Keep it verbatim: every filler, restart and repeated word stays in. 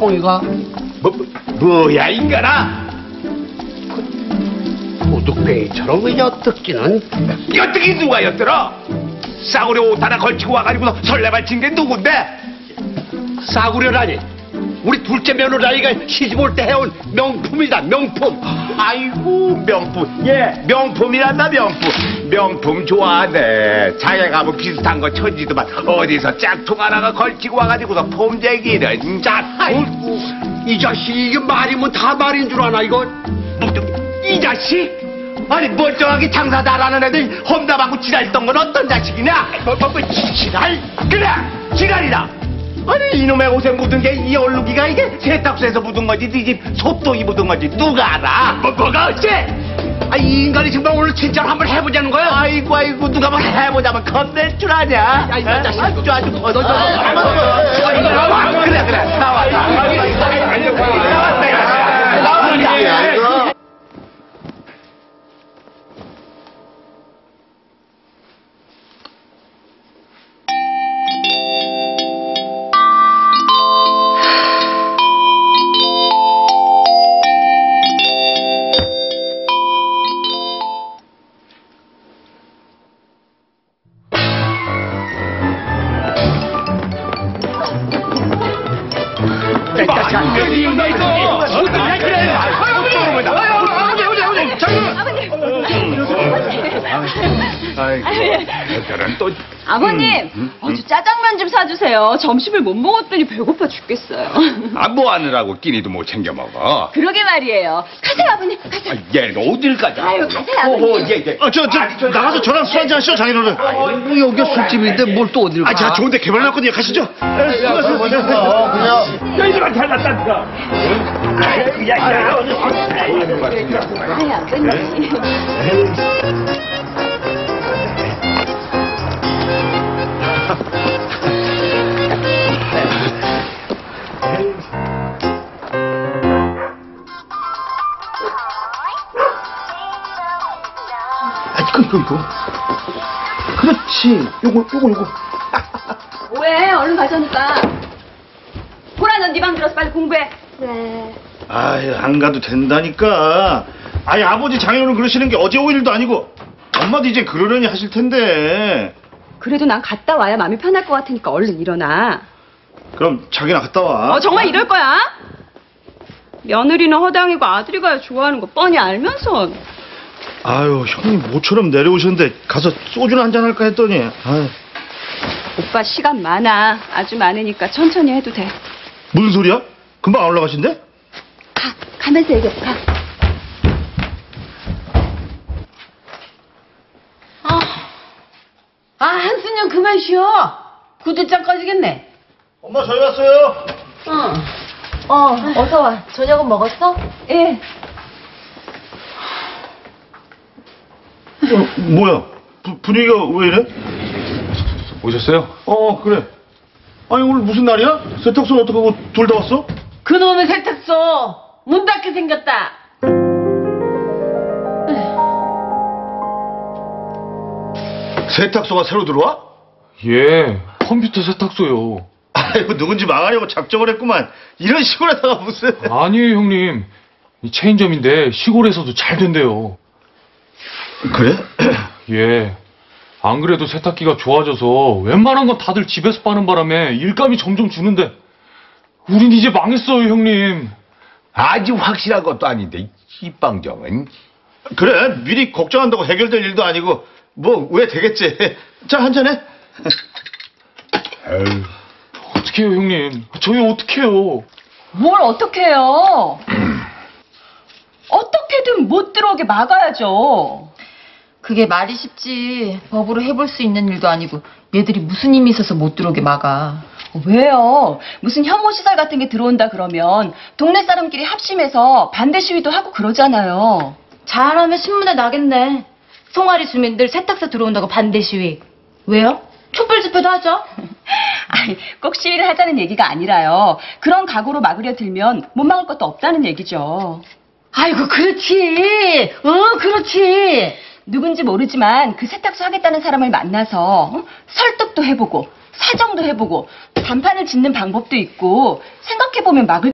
똥이가? 뭐, 뭐 뭐야 인간아? 도둑뱅이처럼 엿듣기는. 엿듣기 누가 엿들어? 싸구려 옷 하나 걸치고 와가지고 설레발 친 게 누군데? 싸구려라니. 우리 둘째 며느라이가 시집 올 때 해온 명품이다, 명품. 아이고 명품. 예 명품이란다 명품. 명품 좋아하네. 자기가 뭐 비슷한 거 천지도만 어디서 짝퉁 하나가 걸치고 와가지고서 폼쟁이는. 자, 아이고, 이 자식이 이게 말이면 다 말인 줄 아나, 이거? 이 자식? 아니 멀쩡하게 장사 잘하는 애들 험담하고 지랄했던 건 어떤 자식이냐? 뭐, 뭐, 뭐, 지랄? 그래 지랄이다. 아니 이놈의 옷에 묻은 게 이 얼룩이가 이게 세탁소에서 묻은 거지 네 집 소똥이 묻은 거지 누가 알아? 뭐, 뭐가 어째? 아, 이 인간이 정말 오늘 진짜로 한번 해보자는 거야? 아이고 아이고 누가 뭐 해보자면 겁낼 줄 아냐? 야, 이 자식. 아주 아주 어, 너, 너, 너, 그래 그래 나와 나와 나와. 저런 또 아버님, 음, 음, 어저 짜장면 좀 사주세요. 점심을 못 먹었더니 배고파 죽겠어요. 아, 뭐 하느라고 끼니도 못 챙겨 먹어. 그러게 말이에요. 가세요, 아버님. 가세요. 아, 얘는 어딜 가자. 아유, 가세요, 아버님. 오호, 예, 예. 아, 저, 저, 나가서 저랑 술 한잔 하시죠, 장인어른. 뭐 여기가 술집인데 뭘 또 어디를 가? 아, 제가 좋은데 개발해놨거든요. 가시죠. 너희들만 잘났다니까. 아유, 아버님. 아, 이거, 이거, 이거. 그렇지. 요거, 요거, 요거. 왜? 얼른 가자니까. 보라, 넌 네 방 들어서 빨리 공부해. 네. 아유, 안 가도 된다니까. 아니, 아버지 장인어른 그러시는 게 어제 오일도 아니고. 엄마도 이제 그러려니 하실 텐데. 그래도 난 갔다 와야 마음이 편할 것 같으니까 얼른 일어나. 그럼 자기나 갔다 와. 어, 정말 이럴 거야? 며느리는 허당이고 아들이 가야 좋아하는 거 뻔히 알면서. 아유, 형님 모처럼 내려오셨는데 가서 소주나 한잔 할까 했더니. 아유. 오빠 시간 많아. 아주 많으니까 천천히 해도 돼. 무슨 소리야? 금방 안 올라가신대? 가, 가면서 얘기해. 가. 아, 아 한순영 그만 쉬어. 구두장 꺼지겠네. 엄마, 저희 왔어요. 어. 어, 어서 와. 저녁은 먹었어? 예. 어, 뭐야? 부, 분위기가 왜 이래? 오셨어요? 어, 그래. 아니, 오늘 무슨 날이야? 세탁소는 어떻게 하고 둘 다 왔어? 그놈의 세탁소 문 닫게 생겼다. 세탁소가 새로 들어와? 예, 컴퓨터 세탁소요. 아이고, 누군지 망하려고 작정을 했구만. 이런 시골에다가 무슨. 아니에요, 형님. 이 체인점인데 시골에서도 잘 된대요. 그래? 예. 안 그래도 세탁기가 좋아져서 웬만한 건 다들 집에서 빠는 바람에 일감이 점점 주는데 우린 이제 망했어요, 형님. 아주 확실한 것도 아닌데 이 방정은. 그래, 미리 걱정한다고 해결될 일도 아니고 뭐 왜 되겠지. 자, 한잔해. 에휴. 어떡해요, 형님. 저희 어떡해요. 뭘 어떡해요? 어떻게든 못 들어오게 막아야죠. 그게 말이 쉽지. 법으로 해볼 수 있는 일도 아니고 얘들이 무슨 힘이 있어서 못 들어오게 막아. 왜요? 무슨 혐오시설 같은 게 들어온다 그러면 동네 사람끼리 합심해서 반대 시위도 하고 그러잖아요. 잘하면 신문에 나겠네. 송아리 주민들 세탁소 들어온다고 반대 시위. 왜요? 촛불 집회도 하죠. 아니, 꼭 시위를 하자는 얘기가 아니라요. 그런 각오로 막으려 들면 못 막을 것도 없다는 얘기죠. 아이고 그렇지. 어 그렇지. 누군지 모르지만 그 세탁소 하겠다는 사람을 만나서 어? 설득도 해보고 사정도 해보고 단판을 짓는 방법도 있고 생각해보면 막을